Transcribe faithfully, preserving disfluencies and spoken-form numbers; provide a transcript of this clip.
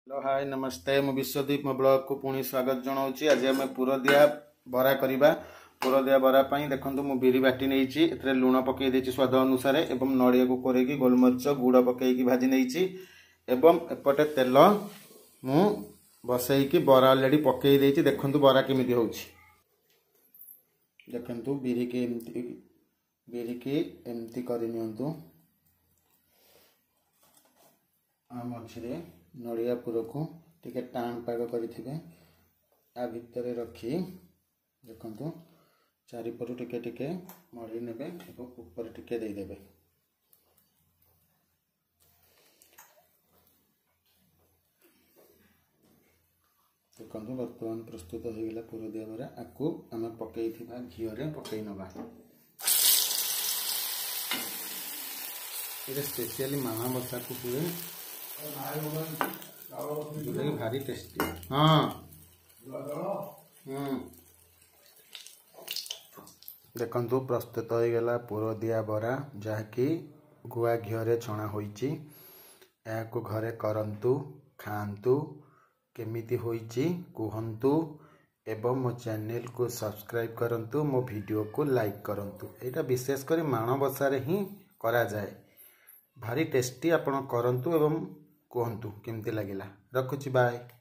Hello hi नमस्ते मु विश्वदीप मो ब्लॉग को पुणी स्वागत जनाऊँगी। आज आम पुरदिया बरा करवा पुरदिया बरा देखो मु बिरी बाटी नहीं ए लुण पकई देती स्वाद अनुसार एवं नड़िया को कोरेकी गोलमरीच गुड़ पकईकी भाजी नहीं एवं एपटे तेल मु बसईकी बरा अलरेडी पकई देती देखो बरा केमी हो देखु बिरी की एमती बिरी की एमती करनी मझे नड़िया पुर को टिके टाण पाग करें आ भितर रखी देखु चारिपटू टिके टिके मड़ी ने ऊपर टिके देदेवे। देखु बर्तमान प्रस्तुत हो गला पुरदिया बरा आपको आम पकई घीरे पकई नवा ये स्पेशली मामा मसा को हुए भारी टेस्टी। हाँ देखु प्रस्तुत हो गला पुरदिया बरा जहाँकि गुआ घीरे छणा होइची। को घरे करंतु खांतु केमिति होइची कुहंतु एवं मो चैनल को सब्सक्राइब करंतु मो वीडियो को लाइक करंतु। एटा विशेष कर माणबसारे ही करा जाए। भारी टेस्टी आपण करंतु एवं कहतु केमती लगिला। रखुची बाय।